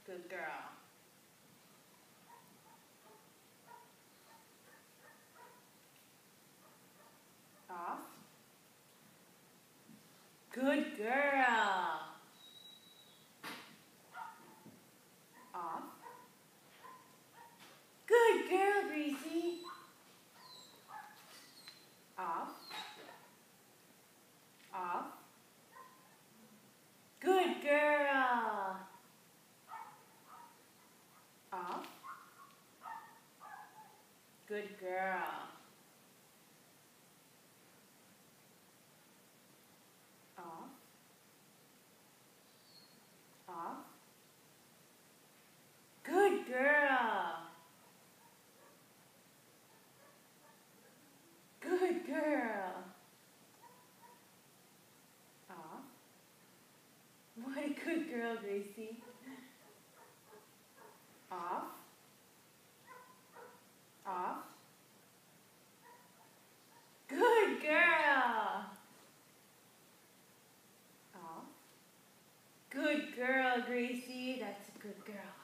Good girl. Off. Good girl. Off. Good girl, Gracie. Off. Off. Good girl. Off. Good girl. Off. Off. Good girl. Good girl. Off. What a good girl, Gracie. Off. Off. Good girl. Off. Good girl, Gracie. That's a good girl.